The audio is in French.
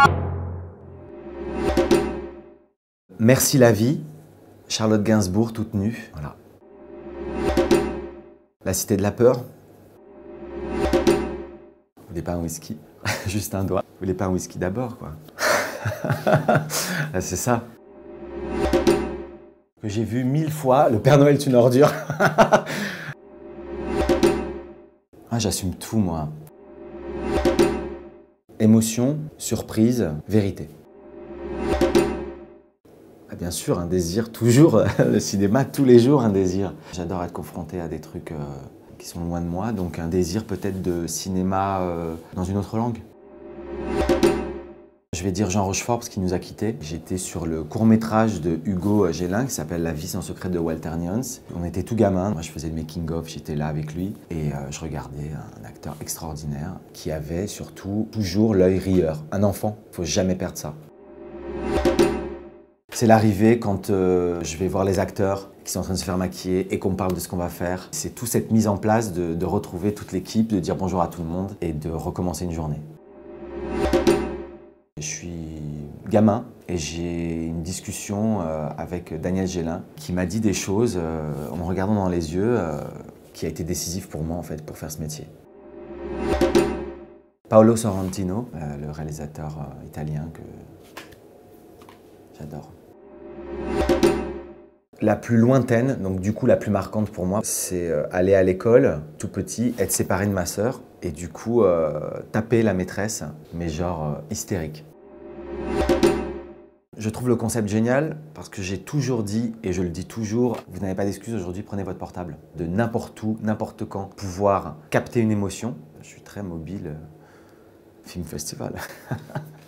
Merci la vie, Charlotte Gainsbourg toute nue. Voilà. La cité de la peur. Vous voulez pas un whisky? Juste un doigt. Vous voulez pas un whisky d'abord, quoi? C'est ça. Que j'ai vu 1000 fois, le Père Noël est une ordure. Ah, j'assume tout, moi. Émotion, surprise, vérité. Ah, bien sûr, un désir, toujours, le cinéma, tous les jours, un désir. J'adore être confronté à des trucs qui sont loin de moi, donc un désir peut-être de cinéma dans une autre langue. Je vais dire Jean Rochefort parce qu'il nous a quittés. J'étais sur le court-métrage de Hugo Gélin qui s'appelle La vie sans secret de Walter Nyons. On était tout gamins. Moi, je faisais le making-of, j'étais là avec lui et je regardais un acteur extraordinaire qui avait surtout toujours l'œil rieur. Un enfant, il ne faut jamais perdre ça. C'est l'arrivée quand je vais voir les acteurs qui sont en train de se faire maquiller et qu'on parle de ce qu'on va faire. C'est toute cette mise en place de retrouver toute l'équipe, de dire bonjour à tout le monde et de recommencer une journée. Je suis gamin et j'ai une discussion avec Daniel Gélin qui m'a dit des choses en me regardant dans les yeux qui a été décisif pour moi en fait pour faire ce métier. Paolo Sorrentino, le réalisateur italien que j'adore. La plus lointaine, donc du coup la plus marquante pour moi, c'est aller à l'école, tout petit, être séparé de ma sœur et du coup taper la maîtresse, mais genre hystérique. Je trouve le concept génial parce que j'ai toujours dit, et je le dis toujours, vous n'avez pas d'excuse aujourd'hui, prenez votre portable. De n'importe où, n'importe quand, pouvoir capter une émotion. Je suis très mobile, film festival.